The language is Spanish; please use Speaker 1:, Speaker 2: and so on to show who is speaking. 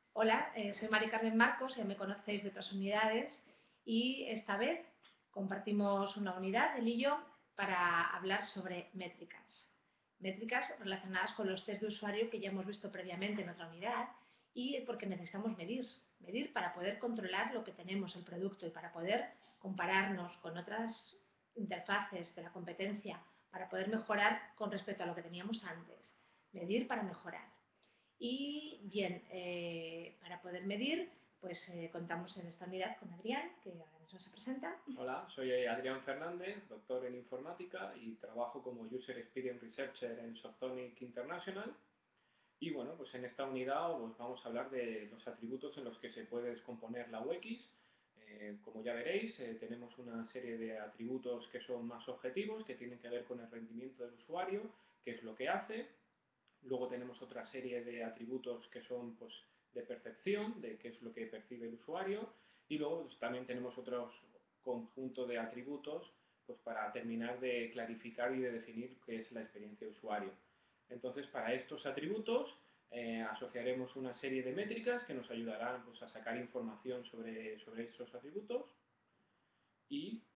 Speaker 1: Hola, soy Mari Carmen Marcos, ya me conocéis de otras unidades y esta vez compartimos una unidad, él y yo, para hablar sobre métricas. Métricas relacionadas con los test de usuario que ya hemos visto previamente en otra unidad y porque necesitamos medir para poder controlar lo que tenemos, el producto, y para poder compararnos con otras interfaces de la competencia, para poder mejorar con respecto a lo que teníamos antes. Medir para mejorar. Y bien, para poder medir, pues contamos en esta unidad con Adrián, que ahora mismo se presenta.
Speaker 2: Hola, soy Adrián Fernández, doctor en informática y trabajo como User Experience Researcher en Softonic International. Y bueno, pues en esta unidad pues vamos a hablar de los atributos en los que se puede descomponer la UX. Como ya veréis, tenemos una serie de atributos que son más objetivos, que tienen que ver con el rendimiento del usuario, qué es lo que hace. Luego tenemos otra serie de atributos que son pues, de percepción, de qué es lo que percibe el usuario. Y luego pues, también tenemos otros conjunto de atributos pues, para terminar de clarificar y de definir qué es la experiencia de usuario. Entonces, para estos atributos asociaremos una serie de métricas que nos ayudarán pues, a sacar información sobre esos atributos y